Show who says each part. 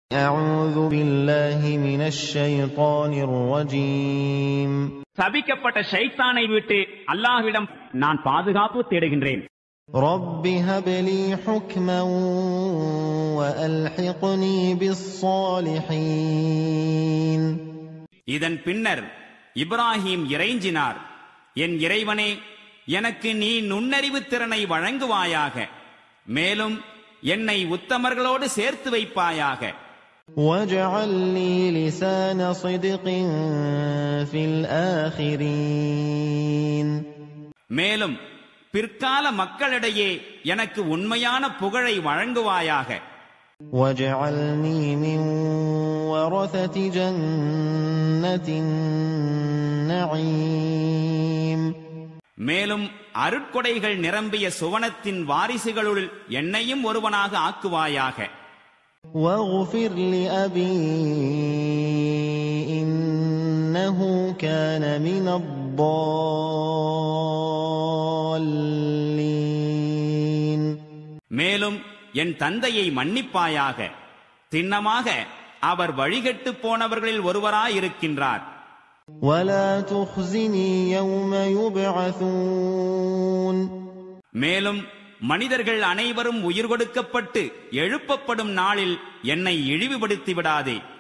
Speaker 1: أعوذ بالله من الشيطان الرجيم.
Speaker 2: சபிக்கப்பட்ட ஷைத்தானை விட்டு அல்லாஹ்விடம் நான் பாதுகாப்பு தேடுகின்றேன்.
Speaker 1: رب هب لي حكما وألحقني بالصالحين.
Speaker 2: இதன் பின்னர் இப்ராஹிம் இறைஞ்சினார், என் இறைவனே, எனக்கு நீ நுண்ணறிவு திறனை வழங்குவாயாக, மேலும் என்னை உத்தமர்களோடு சேர்த்து வைப்பாயாக.
Speaker 1: واجعل لي لسان صدق في الآخرين.
Speaker 2: மேலும் பிற்கால மக்களிடையே எனக்கு உண்மையான புகழை வழங்குவாயாக.
Speaker 1: واجعلني من ورثة جنة النعيم.
Speaker 2: மேலும் அருட்கொடைகள் நிரம்பிய சுவனத்தின் வாரிசுகளுள் என்னையும் ஒருவனாக ஆக்குவாயாக.
Speaker 1: واغفر لأبي إنه كان من الضالين.
Speaker 2: மேலும் என் தந்தையை மன்னிப்பாயாக, திண்ணமாக அவர் வழிகெட்டு போனவர்களில் ஒருவராயிருக்கின்றார்.
Speaker 1: ولا تخزني يوم يبعثون.
Speaker 2: மேலும் மனிதர்கள் அனைவரும் உயிர் கொடுக்கப்பட்டு எழுப்பப்படும் நாளில் என்னை இழிவுபடுத்தி விடாதே.